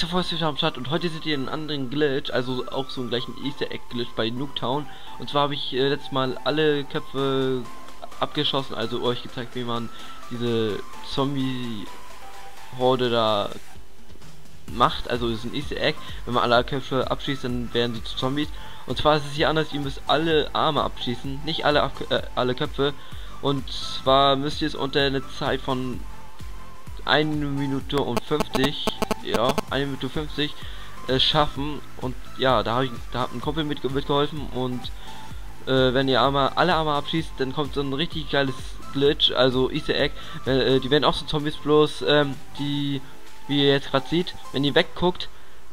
Force wieder am Start und heute seht ihr einen anderen Glitch, also auch so einen gleichen Easter Egg Glitch bei Nuketown. Und zwar habe ich letztes Mal alle Köpfe abgeschossen, also euch gezeigt, wie man diese Zombie-Horde da macht. Also ist ein Easter Egg, wenn man alle Köpfe abschießt, dann werden sie zu Zombies. Und zwar ist es hier anders, ihr müsst alle Arme abschießen, nicht alle Köpfe. Und zwar müsst ihr es unter eine Zeit von 1 Minute und 50, ja, 1 Minute 50 schaffen. Und ja, da hat ein Kumpel mitgeholfen. Und wenn ihr alle Arme abschießt, dann kommt so ein richtig geiles Glitch, also Easter Egg. Die werden auch so Zombies, bloß die, wie ihr jetzt gerade seht, wenn ihr wegguckt,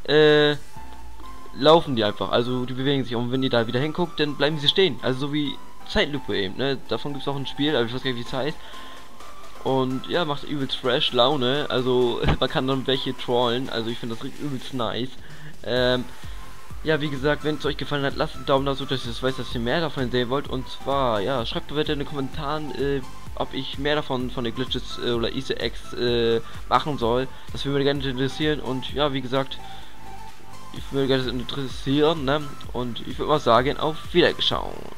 laufen die einfach, also die bewegen sich. Und wenn ihr da wieder hinguckt, dann bleiben sie stehen, also so wie Zeitlupe eben, ne? Davon gibt es auch ein Spiel, aber ich weiß gar nicht, wie es heißt. Und ja, macht übelst fresh Laune, also man kann dann welche trollen, also ich finde das übelst nice. Ja, wie gesagt, wenn es euch gefallen hat, lasst einen Daumen da, so dass ich das weiß, dass ihr mehr davon sehen wollt. Und zwar, ja, schreibt bitte in den Kommentaren, ob ich mehr davon von den Glitches oder Easter Eggs machen soll. Das würde mich gerne interessieren. Und ja, wie gesagt, ich würde gerne interessieren, ne? Und ich würde mal sagen, auf Wiederschauen.